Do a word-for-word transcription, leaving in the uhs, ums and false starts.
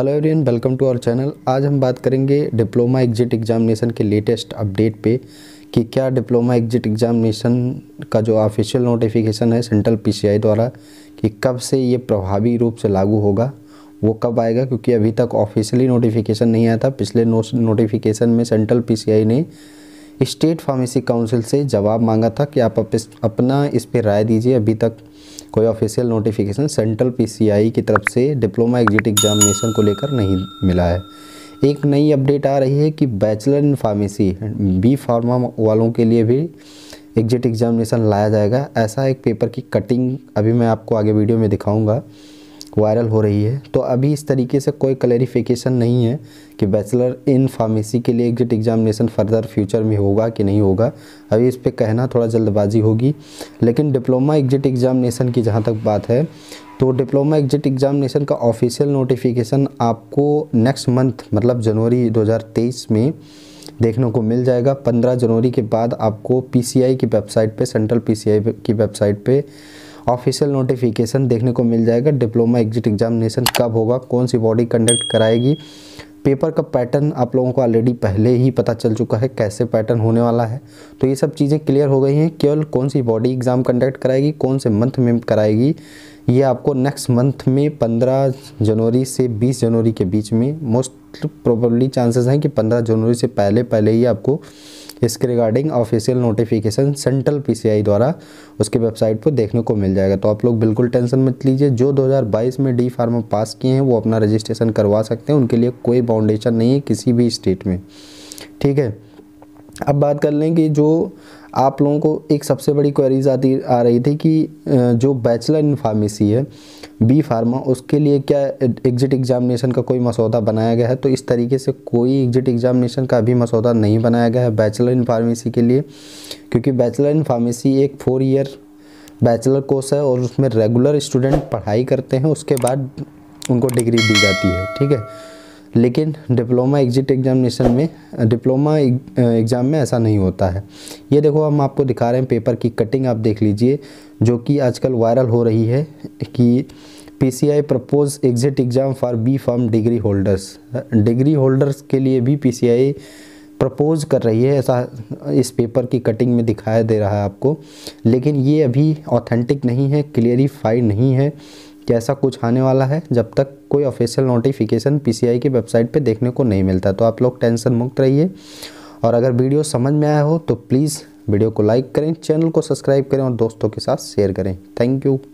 Hello everyone, welcome to our channel. आज हम बात करेंगे डिप्लोमा एग्जिट एग्जामिनेशन के लेटेस्ट अपडेट पे कि क्या डिप्लोमा एग्जिट एग्जामिनेशन का जो ऑफिशियल नोटिफिकेशन है सेंट्रल पीसीआई द्वारा कि कब से ये प्रभावी रूप से लागू होगा, वो कब आएगा। क्योंकि अभी तक ऑफिशियली नोटिफिकेशन नहीं आया था। पिछले नोटिफिकेशन में सेंट्रल पीसीआई ने स्टेट फार्मेसी काउंसिल से जवाब मांगा था कि आप अपना इस पे राय दीजिए। अभी तक कोई ऑफिशियल नोटिफिकेशन सेंट्रल पीसीआई की तरफ से डिप्लोमा एग्जिट एग्जामिनेशन को लेकर नहीं मिला है। एक नई अपडेट आ रही है कि bachelor in pharmacy B pharma वालों के लिए भी एग्जिट एग्जामिनेशन लाया जाएगा। ऐसा एक पेपर की कटिंग अभी मैं आपको आगे वीडियो में दिखाऊंगा, वायरल हो रही है। तो अभी इस तरीके से कोई क्लैरिफिकेशन नहीं है कि बैचलर इन फार्मेसी के लिए एग्जिट एग्जामिनेशन फर्दर फ्यूचर में होगा कि नहीं होगा। अभी इस पे कहना थोड़ा जल्दबाजी होगी। लेकिन डिप्लोमा एग्जिट एग्जामिनेशन की जहाँ तक बात है तो डिप्लोमा एग्जिट एग्जामिनेशन का ऑफिशियल नोटिफिकेशन आपको नेक्स्ट मंथ मतलब जनवरी दो हज़ार तेईस में देखने को मिल जाएगा। पंद्रह जनवरी के बाद आपको पीसीआई की वेबसाइट पे, सेंट्रल पीसीआई की वेबसाइट पे ऑफिशियल नोटिफिकेशन देखने को मिल जाएगा। डिप्लोमा एग्जिट एग्जामिनेशन कब होगा, कौन सी बॉडी कंडक्ट कराएगी, पेपर का पैटर्न आप लोगों को ऑलरेडी पहले ही पता चल चुका है कैसे पैटर्न होने वाला है। तो ये सब चीज़ें क्लियर हो गई हैं। केवल कौन सी बॉडी एग्ज़ाम कंडक्ट कराएगी, कौन से मंथ में कराएगी, ये आपको नेक्स्ट मंथ में पंद्रह जनवरी से बीस जनवरी के बीच में मोस्ट प्रोबेबली चांसेस हैं कि पंद्रह जनवरी से पहले पहले ही आपको इसके regarding official notification central PCI द्वारा उसके वेबसाइट पर देखने को मिल जाएगा। तो आप लोग बिल्कुल टेंशन मत लीजिए। जो दो हज़ार बाईस में डी फार्मा पास किए हैं वो अपना रजिस्ट्रेशन करवा सकते हैं, उनके लिए कोई बाउंडेशन नहीं है किसी भी स्टेट में। ठीक है, अब बात कर लें कि जो आप लोगों को एक सबसे बड़ी क्वेरीज आती आ रही थी कि जो बैचलर इन फार्मेसी है बी फार्मा, उसके लिए क्या एग्जिट एग्जामिनेशन का कोई मसौदा बनाया गया है। तो इस तरीके से कोई एग्जिट एग्जामिनेशन का अभी मसौदा नहीं बनाया गया है बैचलर इन फार्मेसी के लिए। क्योंकि बैचलर इन फार्मेसी एक फोर ईयर बैचलर कोर्स है और उसमें रेगुलर स्टूडेंट पढ़ाई करते हैं, उसके बाद उनको डिग्री दी जाती है। ठीक है, लेकिन डिप्लोमा एग्जिट एग्जामिनेशन में डिप्लोमा एग्ज़ाम में ऐसा नहीं होता है। ये देखो हम आपको दिखा रहे हैं पेपर की कटिंग, आप देख लीजिए, जो कि आजकल वायरल हो रही है कि PCI propose exit exam for B pharm degree holders. Degree holders के लिए भी पीसीआई प्रपोज कर रही है, ऐसा इस पेपर की कटिंग में दिखाया दे रहा है आपको। लेकिन ये अभी ऑथेंटिक नहीं है, क्लियरिफाइड नहीं है कि ऐसा कुछ आने वाला है जब तक कोई ऑफिशियल नोटिफिकेशन पीसीआई की वेबसाइट पे देखने को नहीं मिलता। तो आप लोग टेंशन मुक्त रहिए। और अगर वीडियो समझ में आया हो तो प्लीज़ वीडियो को लाइक करें, चैनल को सब्सक्राइब करें और दोस्तों के साथ शेयर करें। Thank you.